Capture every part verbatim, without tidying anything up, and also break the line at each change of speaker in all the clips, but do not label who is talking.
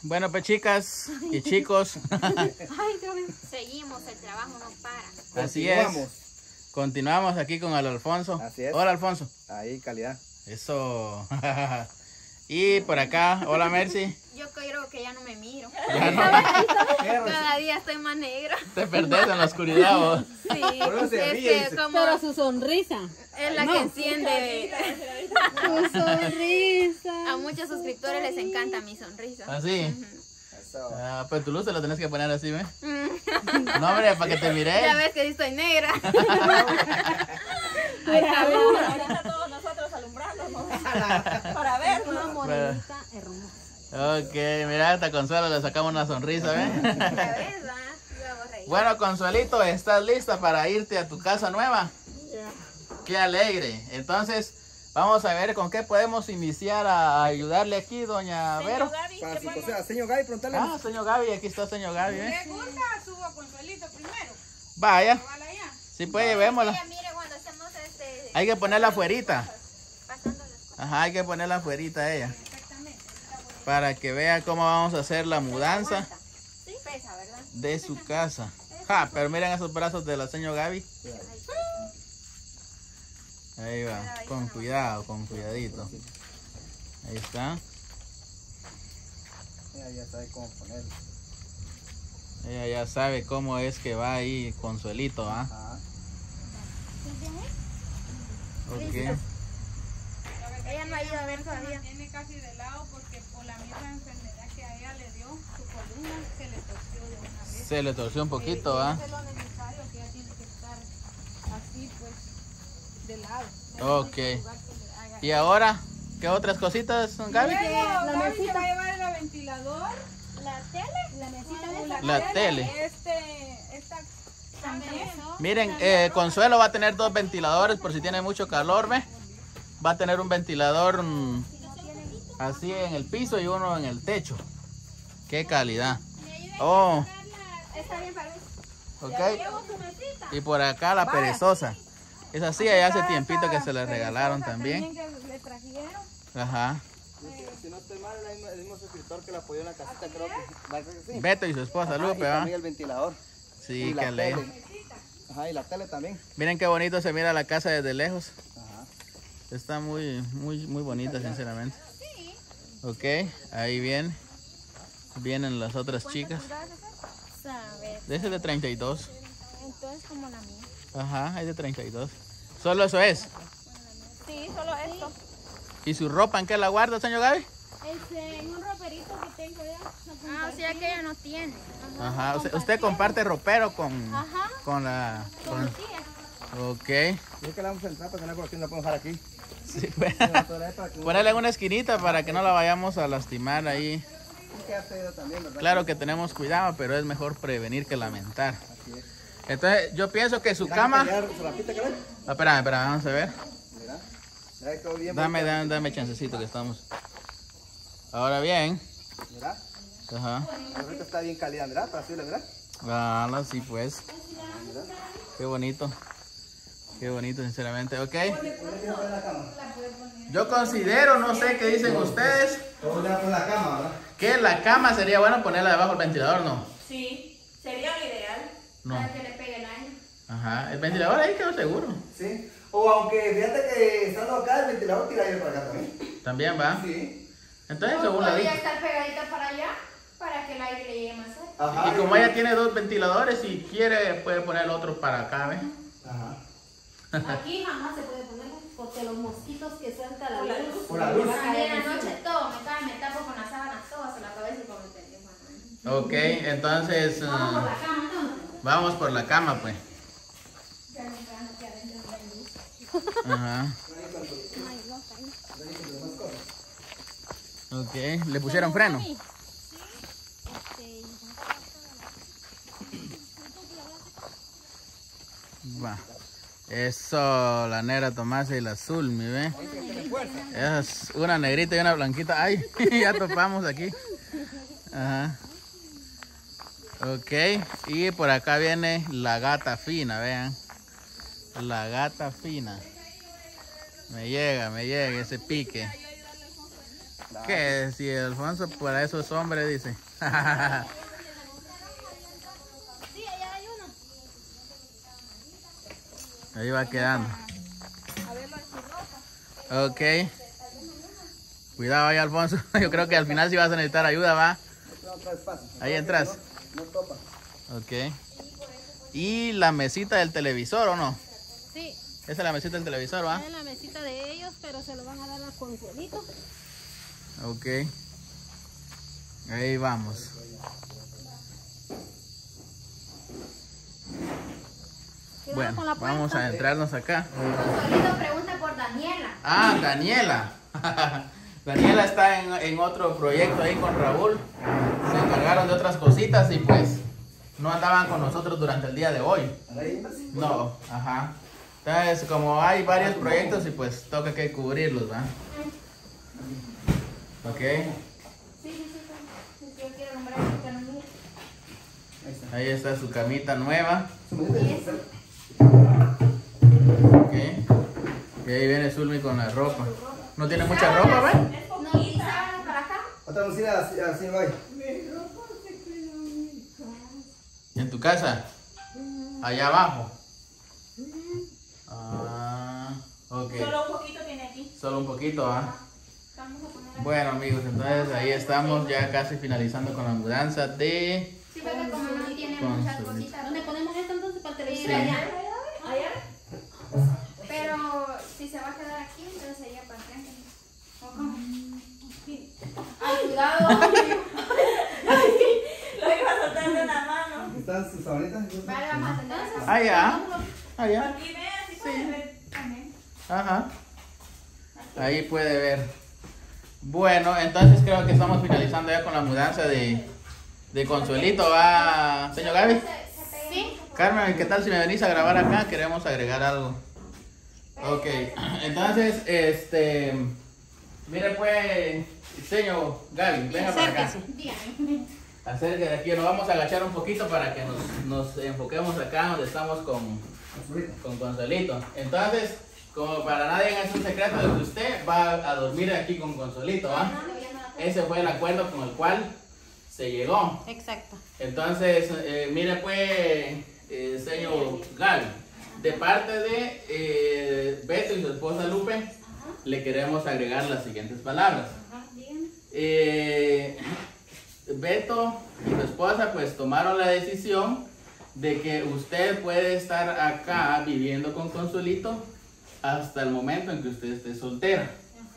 Bueno, pues chicas y chicos.
Seguimos, el trabajo no para.
Así es. Continuamos aquí con el Alfonso.
Así es.
Hola, Alfonso.
Ahí, calidad.
Eso. Y por acá, hola, Mercy.
Yo creo que ya no me miro.
Ya no.
Cada día estoy más negra.
Te perdés en la oscuridad vos.
Sí,
Pero se
es
ríe,
que
dice.
como
Pero su sonrisa.
es la
No.
que enciende.
Su sonrisa.
A muchos suscriptores les encanta mi sonrisa.
Así.
Eso.
Ah, pues tu luz te lo tenés que poner así, ¿ve?
Mm.
No, hombre, para que te mire.
Ya ves que sí estoy negra.
Ay, cabrón.
Ahorita todos nosotros alumbrándonos para vernos.
Una morenita hermosa.
Ok, mira, hasta Consuelo le sacamos una sonrisa, ¿ve?
Ya ves, ¿verdad? Yo hago reír.
Bueno, Consuelito, ¿estás lista para irte a tu casa nueva? Qué alegre. Entonces, vamos a ver con qué podemos iniciar a ayudarle aquí, doña Vero.
Señor Gaby,
Para
¿qué
si, o
podemos-
sea, señor Gaby, preguntale.
Ah, señor Gaby, aquí está señor Gaby, ¿eh?
¿Le gusta? Subo a Consuelito primero.
Vaya,
Vale allá.
sí, pues llevémosla.
Ella, mire, cuando hacemos este...
Hay que ponerla afuerita.
Pasando las cosas.
Ajá, hay que ponerla afuerita a ella.
Exactamente.
Para que vea cómo vamos a hacer la mudanza
Sí, pesa, ¿verdad?
de su casa. Ja, pero miren esos brazos de la señor Gaby. Ahí va, con cuidado, con cuidadito. Ahí está.
Ella ya sabe cómo ponerlo.
Ella ya sabe cómo es que va ahí Consuelito, ¿ah?
Ajá.
Ok.
Ella no ha ido a ver todavía.
Tiene casi de lado porque por la misma enfermedad que a ella le dio, su columna se le torció de una vez.
Se le torció un poquito, ¿ah?
Eso es lo necesario, que ella tiene que estar así, pues, de lado.
Ok. ¿Y ahora qué otras cositas son, Gaby?
Luego,
La
Gaby se
mesita.
va a llevar el ventilador,
¿La tele?
La mesita
y
esa.
La tele.
Este, esta también.
Miren, eh, Consuelo va a tener dos ventiladores por si tiene mucho calor, ¿ve? Va a tener un ventilador mm, así en el piso y uno en el techo. Qué calidad. Oh,
Está bien para mí.
ok. Y por acá la perezosa. Esa sí, ya hace tiempito que se la regalaron también.
que le trajeron.
Ajá.
Si no estoy mal, el mismo, el mismo suscriptor que la apoyó en la casita, creo que. ¿Va a ser que sí?
Beto y su esposa
Ajá,
Lupe,
y
¿va?
también el ventilador.
Sí,
Y
qué
la
alegre.
tele. Ajá, y la tele también.
Miren qué bonito se mira la casa desde lejos.
Ajá.
Está muy, muy, muy bonita, sinceramente. Ok, ahí viene. Vienen las otras chicas.
Saber.
Ese es de treinta y dos.
Entonces, como la mía.
Ajá, es de treinta y dos. Solo eso es.
Sí, solo esto.
¿Y su ropa en qué la guarda, señor Gaby?
Este, en un roperito que tengo ya.
Ah, o sea que ella no tiene.
Ajá, usted, usted comparte ropero con,
Ajá.
con la...
Con
con-
mi tía.
ok.
Yo que la vamos a entrar para tener por aquí, no la podemos dejar aquí.
Sí, pues.
Sí, la podemos para que no-
Ponerle en una esquinita para que no la vayamos a lastimar ahí.
Sí, que ha pedido también, ¿verdad?
Claro que tenemos cuidado, pero es mejor prevenir que lamentar.
Así es.
Entonces, yo pienso que su
Mira,
cama...
pelear, ¿se la pita, caray?
Ah, espérame, espérame, vamos a ver.
Mira. Mira que todo bien.
Dame,
bonito.
dame, dame chancecito que estamos. Ahora bien.
Mira.
Ajá.
Ahorita está bien calidad, ¿verdad? Para subirle, ¿verdad?
Ah, sí, pues.
Mira.
Qué bonito. Qué bonito, sinceramente. Ok.
¿Dónde tienes la cama?
Yo considero, no sé qué dicen ustedes,
Todo le con la cama, ¿verdad?
que la cama sería bueno ponerla debajo del ventilador, ¿no?
Sí, sería lo ideal.
No.
Para que le pegue el aire.
Ajá. El ventilador ahí quedó seguro.
Sí. O aunque fíjate que estando acá, el ventilador tira aire para acá también.
También va.
Sí.
Entonces,
O
según la
podría
dicha.
estar pegadita para allá para que el aire le llegue más cerca.
Ajá.
Y como ella tiene dos ventiladores, si quiere puede poner el otro para acá, ¿ves?
Ajá.
Aquí jamás se puede poner porque los mosquitos que suelta la luz.
Por la luz.
A mí en la noche todo me cae, me tapo con las sábanas todas en la cabeza y con el teléfono.
Ok, entonces
Vamos por
ah,
la cama entonces.
vamos por la cama, pues. Ajá. Ok, ¿le pusieron freno? Va. Eso, la negra Tomasa y la azul, mi ve. Es una negrita y una blanquita. Ay, ya topamos aquí. Ajá. Ok, y por acá viene la gata fina, vean. La gata fina. Me llega, me llega ese pique. ¿Qué? Si Alfonso para eso es hombre, dice.
Sí, allá hay uno.
Ahí va quedando.
A verlo en su ropa.
Ok. Cuidado ahí, Alfonso. Yo creo que al final sí vas a necesitar ayuda, ¿va?
No, traes espacio.
Ahí entras.
No, no topa.
Ok. ¿Y la mesita del televisor o no?
Sí,
Esa es la mesita del televisor, ¿va?
es la mesita de ellos, pero se lo van a dar a Consuelito.
Ok. Ahí vamos.
Cuidado
Bueno,
con la puerta.
vamos a entrarnos acá.
Consuelito pregunta por Daniela.
Ah, Daniela. Daniela está en, en otro proyecto ahí con Raúl. Se encargaron de otras cositas y pues no andaban con nosotros durante el día de hoy. No, ajá. Entonces, como hay varios proyectos y pues toca que cubrirlos, ¿va? Ok.
Sí, sí, sí. sí. Yo quiero nombrar a pero mira.
Ahí está su camita nueva.
Eso.
Ok. Y ahí viene Zulmi con la ropa. No tiene mucha ropa, ¿va?
No, ¿y sábanas para acá?
Otra música así, así va.
¿En tu casa? Allá abajo. Ah, ok.
Solo un poquito tiene aquí.
Solo un poquito, ¿ah?
Vamos a poner aquí.
Bueno, amigos, entonces ahí estamos ya casi finalizando con la mudanza de...
Sí, porque como no tiene
Consuelito.
muchas cositas.
¿Dónde ponemos esto entonces para el
Sí,
televisor?
Sí.
allá.
Allá.
Pero si se va a quedar aquí, entonces allá para frente. ¿O cómo? Ay, cuidado.
Lo iba a soltar de la mano.
¿Están sus sabanitas?
Vale, vamos a sentar.
Allá. Allá.
Aquí ve, así puede ver también.
Ajá. Ahí puede ver. Bueno, entonces creo que estamos finalizando ya con la mudanza de, de Consuelito. ¿Va, señor Gaby?
Sí.
Carmen, ¿qué tal si me venís a grabar acá? Queremos agregar algo. Ok, entonces, este... Mire pues, señor Gaby, venga para acá.
Dígame.
Acérquese aquí, nos vamos a agachar un poquito para que nos, nos enfoquemos acá donde estamos con, con Consuelito. Entonces, como para nadie es un secreto de que usted va a dormir aquí con Consuelito, ¿ah? Ese fue el acuerdo con el cual se llegó.
Exacto.
Entonces, eh, mire pues, eh, señor Gaby, de parte de eh, Beto y su esposa Lupe, le queremos agregar las siguientes palabras. Eh, Beto y su esposa pues tomaron la decisión de que usted puede estar acá viviendo con Consuelito hasta el momento en que usted esté soltera.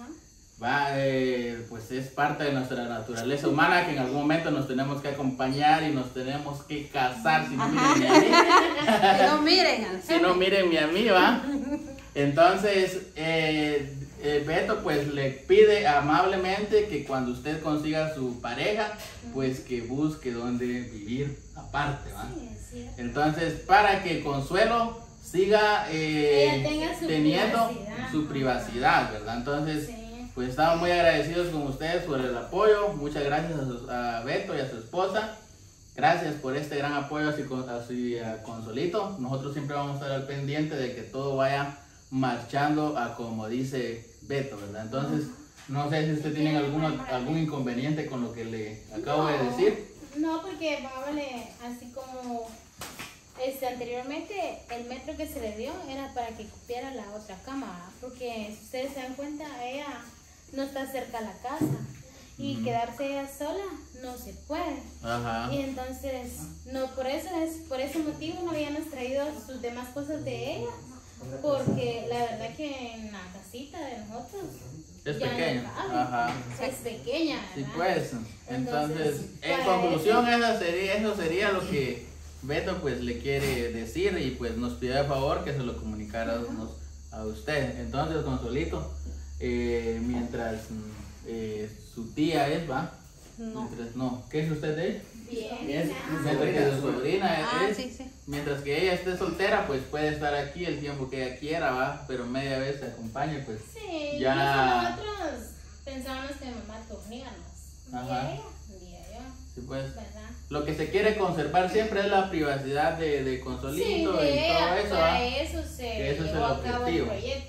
Va, eh, pues es parte de nuestra naturaleza humana que en algún momento nos tenemos que acompañar y nos tenemos que casar. Si no, miren a mí.
Que no miren.
Si no, mírenme a mí, ¿va? Entonces, eh, eh, Beto pues le pide amablemente que cuando usted consiga su pareja, pues que busque donde vivir aparte, ¿va? Entonces, para que Consuelo siga eh,
Ella tenga su
teniendo
privacidad.
su privacidad, ¿verdad? Entonces, pues estamos muy agradecidos con ustedes por el apoyo. Muchas gracias a, su- a Beto y a su esposa. Gracias por este gran apoyo a su, a su a Consuelito. Nosotros siempre vamos a estar al pendiente de que todo vaya marchando a como dice Beto, ¿verdad? Entonces, no sé si usted tiene alguno, algún inconveniente con lo que le acabo de decir.
No, porque vámonos, así como este, anteriormente el metro que se le dio era para que cupiera la otra cama, ¿verdad? Porque si ustedes se dan cuenta, ella no está cerca a la casa y
Ujú.
quedarse ella sola no se puede.
Ajá.
Y entonces, no, por eso es, por ese motivo no habíamos traído sus demás cosas de ella, porque la verdad que en la casita de nosotros
Es
ya no
pequeño.
cabe.
Ajá.
es pequeña,
Sí,
¿verdad?
pues. Entonces,
Entonces,
en
para
conclusión, eso sería, eso sería lo que Beto pues le quiere decir y pues nos pide de favor que se lo comunicáramos a usted. Entonces, Consuelito, eh, mientras mm, eh, su tía es, ¿va?
No.
Mientras, no, ¿qué es usted de ella?
Bien,
Es,
ya.
mientras que su sobrina es,
Ah, sí, sí.
mientras que ella esté soltera, pues puede estar aquí el tiempo que ella quiera, ¿va? Pero media vez se acompañe, pues.
Sí,
Ya.
incluso nosotros pensábamos que mamá turníamos. Un
Ajá.
día ella, un día yo,
Sí, pues.
¿verdad?
Lo que se quiere conservar siempre es la privacidad de, de
Sí,
Consuelito
de
y todo
ella,
eso,
para
¿va?
eso se
Que eso es
llevó
el
a cabo el
objetivo.
proyecto, ¿verdad?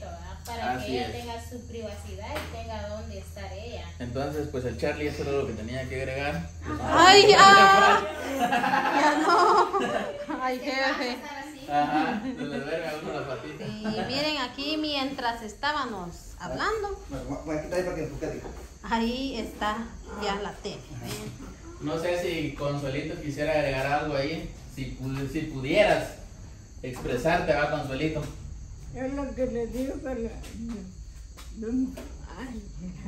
para
Así
que ella
es.
tenga su privacidad y tenga dónde estar ella.
Entonces, pues el Charlie, eso era lo que tenía que agregar.
Ay, ya. Ya no. Ay, jefe.
Ajá, se le duerme a uno la patita.
Y miren aquí mientras estábamos hablando,
Bueno, voy a quitar ahí para que enfoque, digo.
ahí está ya la tele.
No sé si Consuelito quisiera agregar algo ahí. Si, pu- si pudieras expresarte, va, Consuelito.
Es lo que le digo, pero no, ay,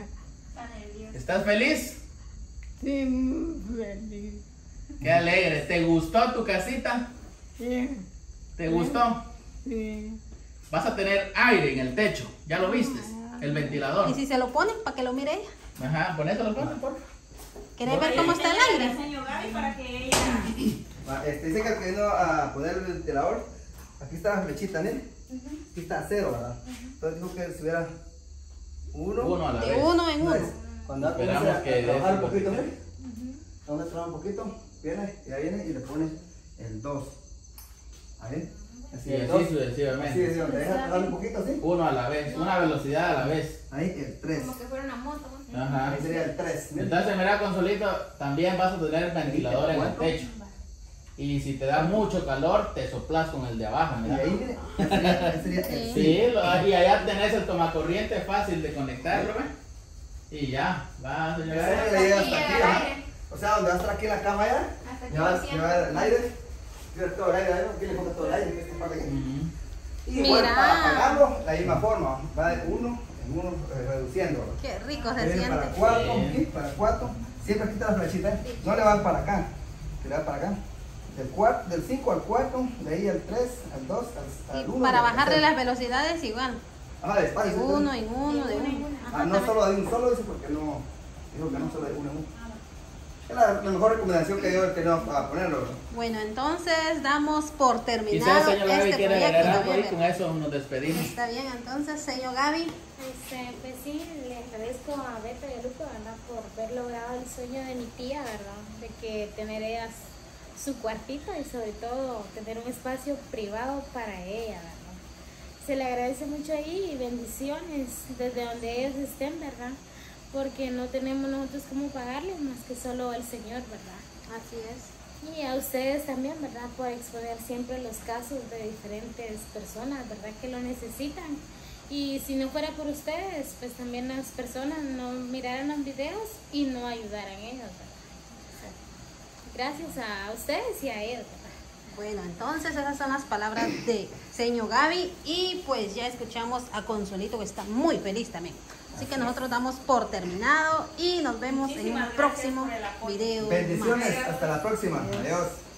¿Estás feliz?
sí, muy feliz.
Qué alegre. ¿Te gustó tu casita?
Sí,
¿Te gustó?
sí.
Vas a tener aire en el techo. ¿Ya lo viste? El ventilador.
Y si se lo ponen para que lo mire ella.
Ajá, ponéselo, por favor.
¿Querés ver cómo está el aire?
Señor Gaby, para que ella...
Va, Este, dice que vino a poner el ventilador. Aquí está la flechita, ¿eh? Aquí está a cero, ¿verdad? Entonces dijo que si hubiera uno.
Uno a la
De
vez.
uno en uno.
Pues, cuando
Esperamos
comience a
que
trabajar un
dé
poquito,
su
¿eh? Vamos a trabajar un poquito. Viene, ya viene y le pone el dos. Ahí. Así
Y
el
así
dos.
sucesivamente.
Así es, donde deja trabajar un poquito, así.
Uno a la vez, una velocidad a la vez.
Ahí el tres.
Como que fuera una moto. ¿no?
Ajá.
Ahí sería el tres.
Entonces, mira, Consolito, también vas a tener ventilador en el techo. Y si te da mucho calor, te soplas con el de abajo,
Y
mira.
ahí, mire, ya sería, ya sería el
Sí, lo- y allá tenés el tomacorriente fácil de conectarlo, ¿ve? Y ya, va, señor.
Esa es la idea hasta
Y
aquí,
el
¿verdad?
aire.
O sea, donde va a estar aquí la cama ya,
Hasta aquí
ya va,
lo
ya
siento.
va el aire, ya todo el aire, ahí, aquí le pongo todo el aire, que esta parte aquí.
Ujú.
Y
Mira.
igual para apagarlo, de la misma forma, va de uno en uno eh, reduciendo.
Qué rico se
Viene para
siente.
cuatro,
Sí.
aquí, para cuatro, siempre quita la flechita, ¿eh? No le van para acá, que le va para acá. Del cuatro, del cinco al cuatro, de ahí al tres, al dos, al, al
Y
uno.
para bajarle las velocidades igual.
Ah,
De
despacio. sí,
uno
sí.
en uno, de uno en uno.
Ah, no solo de un solo, dice, porque no, dijo que no solo de uno en uno. Es la, la mejor recomendación que yo he tenido para ponerlo.
Bueno, entonces damos por
Quizás
terminado
señor Gaby
este
quiere
proyecto
agregar algo ahí,
también.
con eso nos despedimos.
Está bien, entonces, señor Gaby.
Este, pues sí, le agradezco a Beto y a Luco, ¿verdad? Por haber logrado el sueño de mi tía, ¿verdad? De que tener ellas su cuartito y sobre todo tener un espacio privado para ella, ¿verdad? Se le agradece mucho ahí y bendiciones desde donde ellos estén, ¿verdad? Porque no tenemos nosotros cómo pagarles más que solo el Señor, ¿verdad?
Así es.
Y a ustedes también, ¿verdad? Por exponer siempre los casos de diferentes personas, ¿verdad? Que lo necesitan. Y si no fuera por ustedes, pues también las personas no miraran los videos y no ayudaran a ellos, ¿verdad? O sea, gracias a ustedes y a ellos, ¿verdad?
Bueno, entonces esas son las palabras de señor Gaby y pues ya escuchamos a Consuelito que está muy feliz también. Así que nosotros damos por terminado y nos vemos en un
Muchísimas gracias
próximo
por el apoyo.
video.
Bendiciones,
más.
hasta la próxima. Adiós.